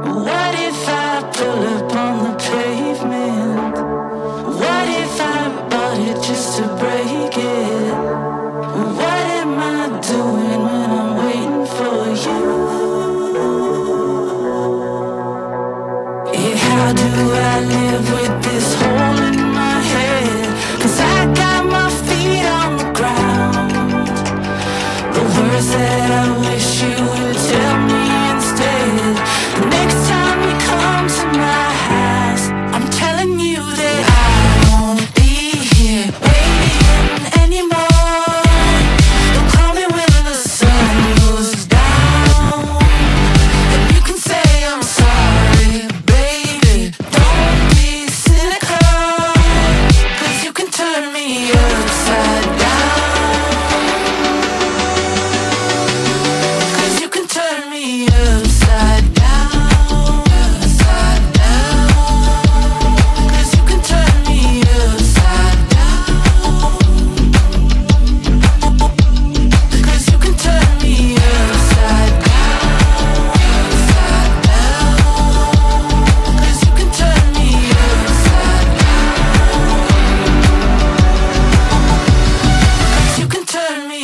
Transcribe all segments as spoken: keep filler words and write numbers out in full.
What if I pull up on the pavement? What if I bought it just to break it? What am I doing when I'm waiting for you? Yeah, how do I live with this hole in my head? 'Cause I got my feet on the ground. The words that I wish you would tell me instead. The next time you come to my house, I'm telling you that I won't be here waiting anymore. Don't call me when the sun goes down. And you can say I'm sorry, baby. Don't be cynical, 'cause you can turn me upside down. 'Cause you can turn me upside down, upside down. 'Cause you can turn me upside down. 'Cause you can turn me upside down, upside down. 'Cause you can turn me upside down. 'Cause you can turn me.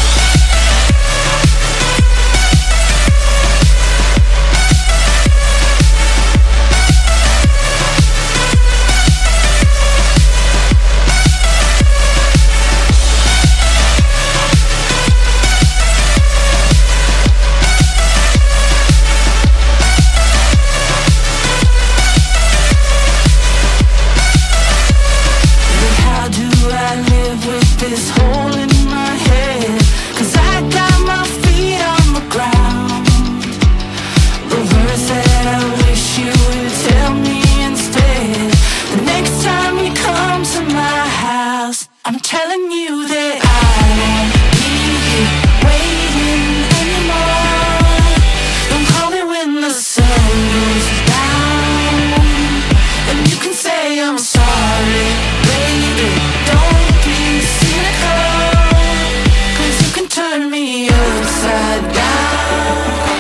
How do I live with this hole in my head? 'Cause I got my feet on the ground. The words that I wish you would tell me instead. The next time you come to my house, I'm telling you that I won't be here waiting anymore. Don't call me when the sun goes down. And you can say I'm sorry, baby. Don't be cynical, 'cause you can turn me upside down.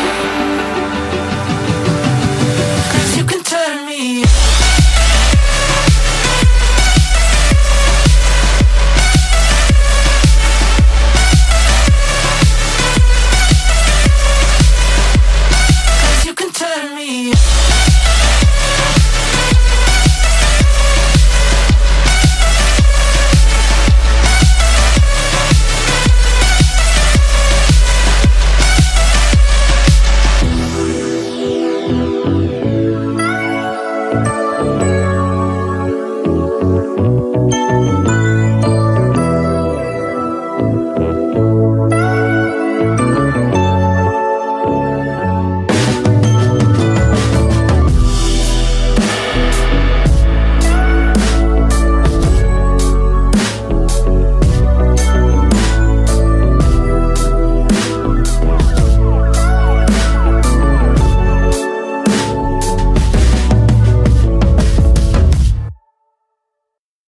'Cause you can turn me. Cause you can turn me.